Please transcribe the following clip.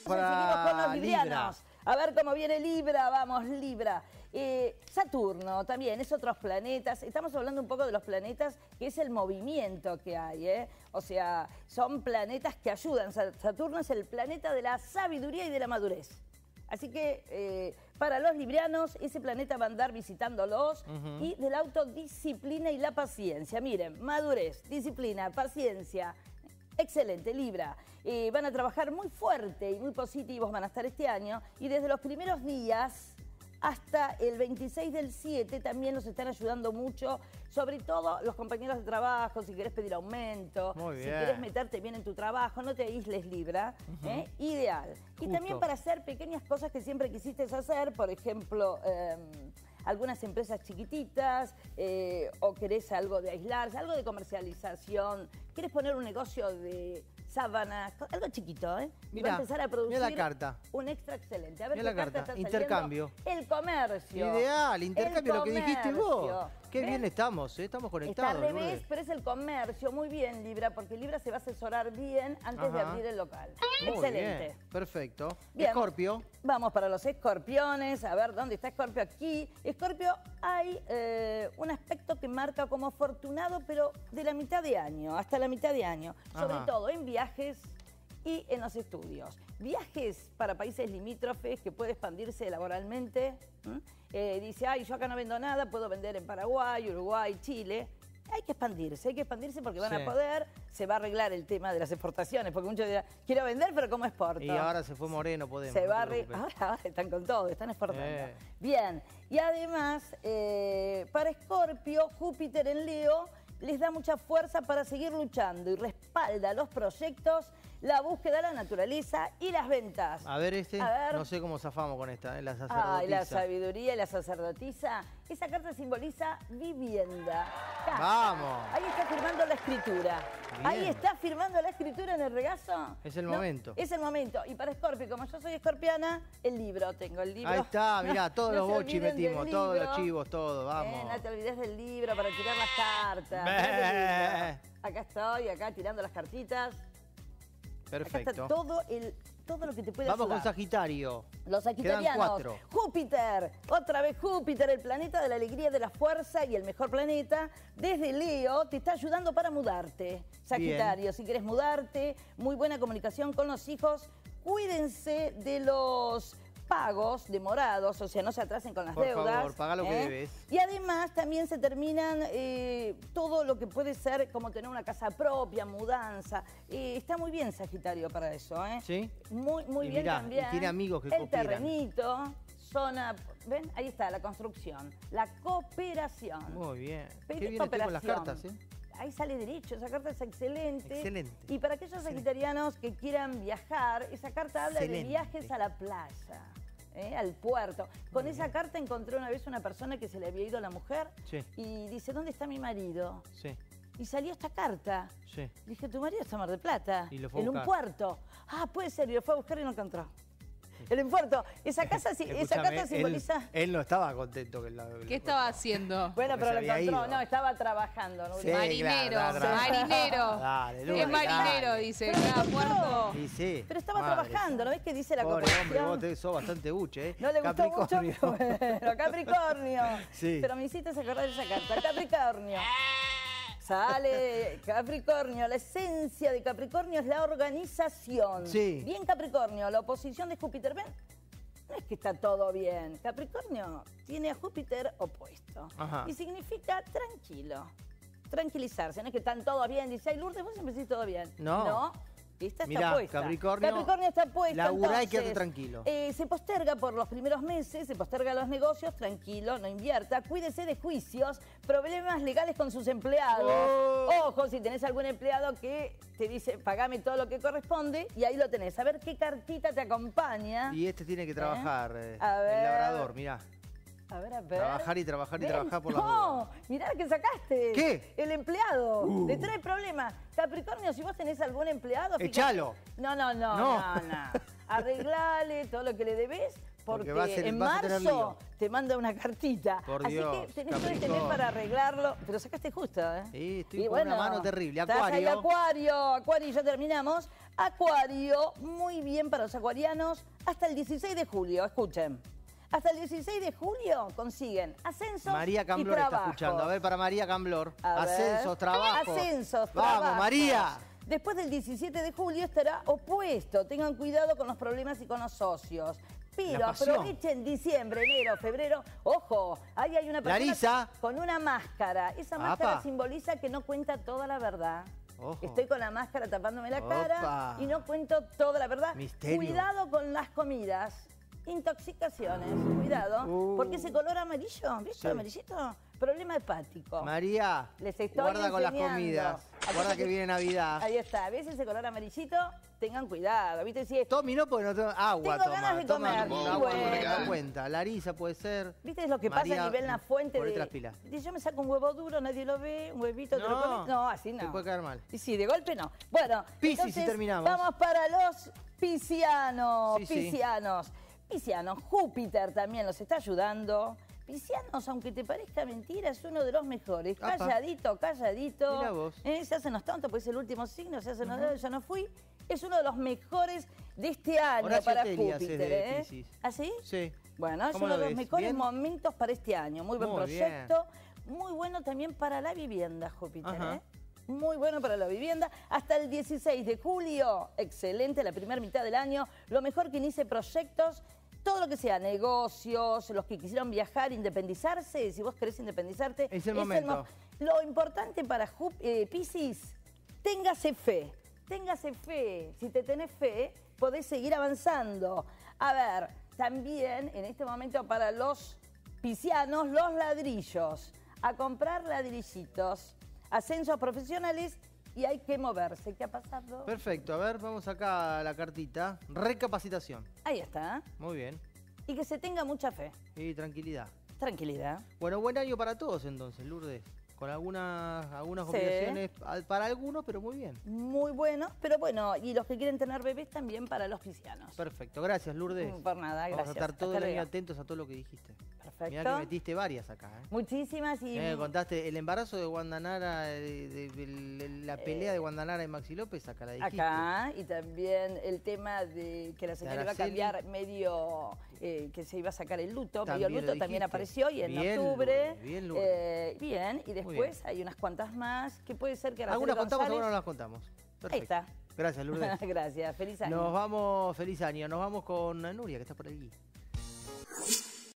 Seguimos con los librianos. A ver cómo viene Libra, vamos Libra. Saturno también es otros planetas. Estamos hablando un poco de los planetas, que es el movimiento que hay, ¿eh? O sea, son planetas que ayudan. Saturno es el planeta de la sabiduría y de la madurez. Así que para los librianos ese planeta va a andar visitándolos y de la autodisciplina y la paciencia. Miren, madurez, disciplina, paciencia. Excelente, Libra. Van a trabajar muy fuerte y muy positivos, van a estar este año. Y desde los primeros días hasta el 26 del 7 también nos están ayudando mucho. Sobre todo los compañeros de trabajo, si querés pedir aumento, si querés meterte bien en tu trabajo, no te aísles, Libra. Ideal. Y también para hacer pequeñas cosas que siempre quisiste hacer, por ejemplo... algunas empresas chiquititas, o querés algo de aislarse, algo de comercialización, querés poner un negocio de sábanas, algo chiquito, ¿eh? Mirá, va a empezar a producir la carta. Un extra excelente. A ver mirá qué la carta carta, está intercambio. Saliendo. El comercio. Ideal, intercambio, lo que dijiste vos. Qué ¿ves? bien estamos, estamos conectados. Está al revés, pero es el comercio. Muy bien, Libra, porque Libra se va a asesorar bien antes de abrir el local. Muy Excelente. Bien, perfecto. Bien. Escorpio. Vamos para los escorpiones. A ver, ¿dónde está Escorpio? Aquí. Escorpio, hay un aspecto que marca como afortunado, pero de la mitad de año, hasta la mitad de año. Sobre todo en viajes y en los estudios. Viajes para países limítrofes que puede expandirse laboralmente. Dice, ay, yo acá no vendo nada, puedo vender en Paraguay, Uruguay, Chile. Hay que expandirse porque van a poder, se va a arreglar el tema de las exportaciones, porque muchos dirán, quiero vender, pero ¿cómo exporto? Y ahora se fue Moreno, podemos. Se va a arreglar, ahora están con todo, están exportando. Bien, y además, para Escorpio, Júpiter en Leo les da mucha fuerza para seguir luchando y respalda los proyectos, la búsqueda de la naturaleza y las ventas. A ver no sé cómo zafamos con esta, la sacerdotisa. Ay, la sabiduría y la sacerdotisa. Esa carta simboliza vivienda. Casa. ¡Vamos! Ahí está firmando la escritura. Bien. Ahí está firmando la escritura en el regazo. Es el momento. Es el momento. Y para Escorpio, como yo soy escorpiana, el libro. Tengo el libro. Ahí está, mirá, todos los bochis metimos, todos los chivos, todo, vamos. No te olvides del libro para tirar las cartas. Acá estoy, acá tirando las cartitas. Perfecto. Acá está todo lo que te puede ayudar. Vamos con Sagitario. Los sagitarianos. Quedan 4. Júpiter. Otra vez Júpiter, el planeta de la alegría, de la fuerza y el mejor planeta. Desde Leo te está ayudando para mudarte. Sagitario, si quieres mudarte, muy buena comunicación con los hijos. Cuídense de los pagos demorados, o sea, no se atrasen con las deudas. Por favor, paga lo que debes. Y además también se terminan todo lo que puede ser como tener una casa propia, mudanza. Está muy bien Sagitario para eso, ¿eh? ¿Sí? Muy bien mirá, también. Y tiene amigos que el terrenito, zona, ¿ven? Ahí está la construcción, la cooperación. Muy bien. Qué bien estoy con las cartas, ¿eh? Ahí sale derecho, esa carta es excelente. Excelente. Y para aquellos sagitarianos que quieran viajar, esa carta habla de viajes a la playa, al puerto. Con esa carta encontré una vez una persona que se le había ido a la mujer y dice, ¿dónde está mi marido? Y salió esta carta. Dije, tu marido está en Mar del Plata, y lo fue en un puerto. Ah, puede ser, y lo fue a buscar y no encontró. El puerto. Esa carta simboliza... Él no estaba contento. ¿Qué estaba haciendo? Bueno, pero lo encontró. No, estaba trabajando. ¿No? Sí, marinero, marinero. Dale, es marinero, dice. Puerto. Sí, pero estaba trabajando. ¿No ves que dice la pobre cooperación? hombre, vos sos bastante buche, ¿eh? No le gustó mucho, pero Capricornio. Pero me hiciste acordar de esa carta. Capricornio. Sale Capricornio, la esencia de Capricornio es la organización. Bien Capricornio, la oposición de Júpiter, ¿ven? No es que está todo bien. Capricornio tiene a Júpiter opuesto. Y significa tranquilo, tranquilizarse. No es que están todos bien, dice, ay Lourdes, vos siempre decís todo bien. No. Esta está puesta. Capricornio está puesta. Laburá y quédate tranquilo. Se posterga por los primeros meses, se posterga los negocios, tranquilo, no invierta. Cuídese de juicios, problemas legales con sus empleados. Ojo, si tenés algún empleado que te dice, pagame todo lo que corresponde, y ahí lo tenés. A ver qué cartita te acompaña. Y este tiene que trabajar, el labrador, mirá. A ver. Trabajar y trabajar y trabajar por la duda. No, mirá que sacaste. ¿Qué? El empleado. Le trae problemas. Capricornio, si vos tenés algún empleado... ¡Echalo! No. Arreglale todo lo que le debés porque va a ser, en vas a tener marzo lío. te manda una cartita. Por Así Dios, que tenés todo este mes Capricornio. para arreglarlo. Pero sacaste justo, ¿eh? Sí, estoy Y con una mano terrible. estás ahí, Acuario. Acuario, ya terminamos. Acuario, muy bien para los acuarianos, hasta el 16 de julio, escuchen. Hasta el 16 de julio consiguen ascensos María Camblor y está trabajos. escuchando. A ver, para María Camblor. A ver. Ascensos, trabajos. Ascensos, Vamos, trabajos. María. Después del 17 de julio estará opuesto. Tengan cuidado con los problemas y con los socios. Pero La pasión. aprovechen diciembre, enero, febrero. Ojo, ahí hay una persona Larisa. con una máscara. Esa máscara Apa. simboliza que no cuenta toda la verdad. Ojo. Estoy con la máscara tapándome la cara Opa. y no cuento toda la verdad. Misterio. Cuidado con las comidas. Intoxicaciones, cuidado, porque ese color amarillo, ¿viste? Sí. Amarillito, problema hepático. María, Les estoy guarda con las enseñando. comidas. Acá Guarda se- que viene Navidad. Ahí está, ¿ves ese color amarillito? Tengan cuidado, ¿viste? Si es- Tommy no, porque no tengo agua. Tengo ganas de Toma comer. agua, Bueno. no cuenta. Larisa puede ser. ¿Viste lo que María, pasa a nivel la fuente ponete de... las pilas. Dice, yo me saco un huevo duro, nadie lo ve, un huevito, te lo No, comes. No, así no. te puede caer mal. Y sí, de golpe no. Bueno, Piscis, entonces, y terminamos. vamos para los piscianos. Sí, sí. Piscianos. Piscianos, Júpiter también los está ayudando. Piscianos, aunque te parezca mentira, es uno de los mejores. Apa. Calladito, calladito. Mirá vos. Se hacen los tontos, pues es el último signo, se hacen los ya no fui. Es uno de los mejores de este año Horacio para Telias es Júpiter. de Piscis. ¿Ah, sí? Sí. Bueno, es ¿Cómo uno lo de los ves? mejores ¿Bien? momentos para este año. Muy buen Muy proyecto. Muy bueno también para la vivienda, Júpiter. Ajá. ¿Eh? Muy bueno para la vivienda. Hasta el 16 de julio, excelente, la primera mitad del año. Lo mejor que inicie proyectos, todo lo que sea negocios, los que quisieron viajar, independizarse. Si vos querés independizarte, Es el momento. Lo importante para Piscis, téngase fe. Téngase fe. Si te tenés fe, podés seguir avanzando. A ver, también en este momento para los piscianos, los ladrillos. A comprar ladrillitos. Ascensos profesionales y hay que moverse. ¿Qué ha pasado? Perfecto, a ver, vamos acá a la cartita. Recapacitación. Ahí está. Muy bien. Y que se tenga mucha fe. Y tranquilidad. Tranquilidad. Bueno, buen año para todos entonces, Lourdes. Con algunas Sí. complicaciones para algunos, pero muy bien. Muy bueno, pero bueno, y los que quieren tener bebés también para los piscianos. Perfecto, gracias Lourdes. Por nada, Vamos gracias. a estar todo Hasta el año luego. atentos a todo lo que dijiste. Perfecto. Mirá que metiste varias acá. Muchísimas y... Me contaste el embarazo de Guandanara, la pelea de Guandanara y Maxi López, acá la dijiste. acá, y también el tema de que la señora iba a Araceli. cambiar medio, que se iba a sacar el luto, También medio lo luto, también dijiste. apareció y en Bien, octubre. Lourdes, bien, Lourdes. Bien, y después hay unas cuantas más que puede ser que Araceli Algunas contamos, González- algunas no las contamos. Perfecto. Ahí está. Gracias, Lourdes. Gracias, feliz año. Nos vamos, feliz año. Nos vamos con Nuria, que está por allí.